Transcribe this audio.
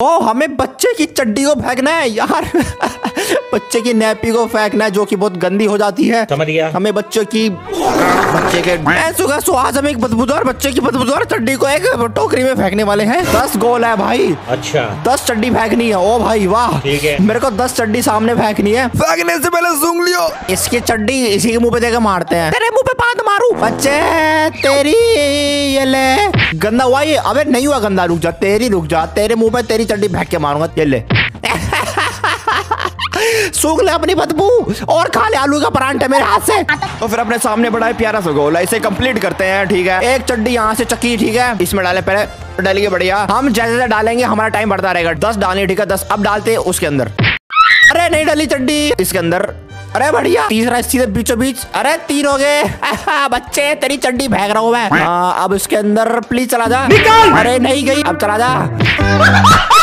ओ हमें बच्चे की चड्डी को फेंकना है यार। बच्चे की नैपी को फेंकना है जो कि बहुत गंदी हो जाती है। समझ गया। हमें बच्चे के आज हम एक बदबूदार बच्चे की बदबूदार चड्डी को एक टोकरी में फेंकने वाले हैं। 10 गोल है भाई। अच्छा 10 चड्डी फेंकनी है। ओ भाई वाह, ठीक है। मेरे को 10 चड्डी सामने फेंकनी है। फेंकने से पहले सूंघ लियो। इसकी चड्डी इसी के मुंह पे देकर मारते हैं। तेरे मुंह पे पाद मारू बच्चे तेरी। ये ले गंदा हुआ ये। अबे नहीं हुआ गंदा, रुक जा तेरी, रुक जा। तेरे मुंह पे तेरी चड्डी फेंक के मारूंगा। ये ले सूख ले अपनी बदबू और खा ले आलू का परांठा मेरे हाथ से। तो फिर अपने सामने बड़ा है प्यारा सा गोला, इसे कंप्लीट करते हैं। ठीक है, एक चड्डी यहाँ से चक्की। ठीक है, इसमें डाले पहले डालिए। बढ़िया, हम जैसे जैसे डालेंगे हमारा टाइम बढ़ता रहेगा। 10 डालनी। ठीक है 10 अब डालते हैं उसके अंदर। अरे नहीं डाली चड्डी इसके अंदर। अरे बढ़िया, तीसरा सीधे बीचों बीच। अरे 3 हो गए। बच्चे तेरी चड्डी फेंक रहा हूँ मैं। अब इसके अंदर प्लीज चला जा। अरे नहीं गई, अब चला जा।